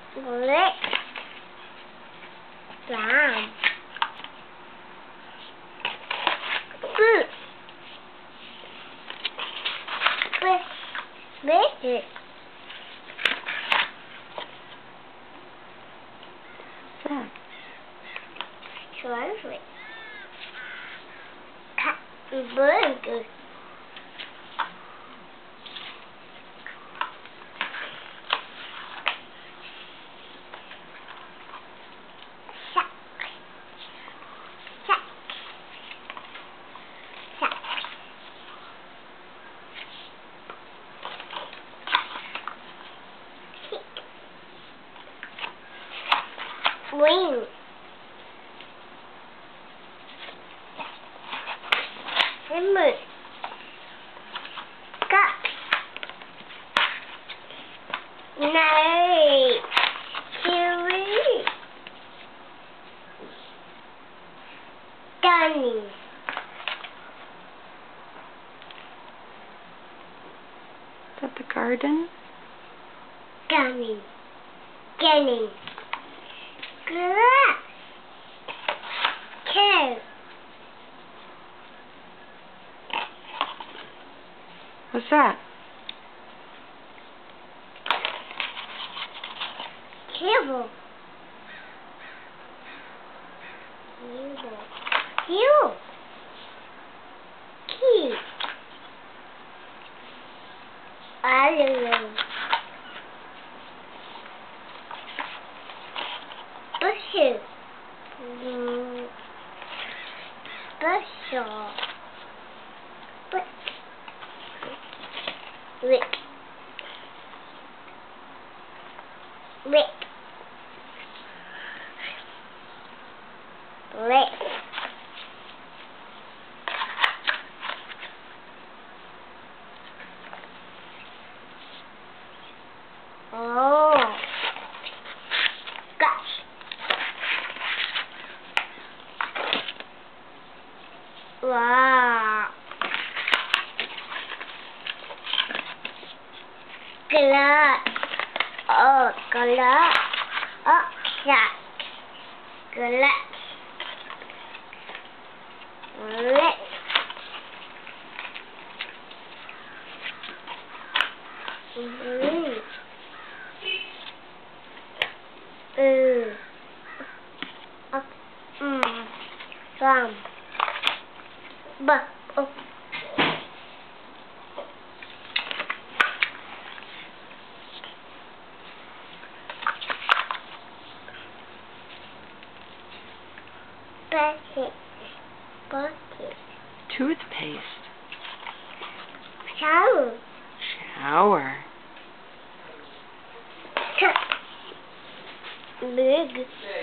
Lick. Lamb. Fruit. Biscuit. Trolley. Cat. Burger. Wing. Hammer. Cut. Knife. Chili. Gummy. Is that the garden? Gummy. Gummy. Grass. Cow. What's that? Cable. You. Key. Island. Bushes. Bushel. Rick. Rick. Rick. Oh. Gosh. Wow. Glass. Oh, glass. Oh, cat. Glass. Lit. Some. But. Oh. Bucket. Bucket. Toothpaste. Shower. Shower. Big.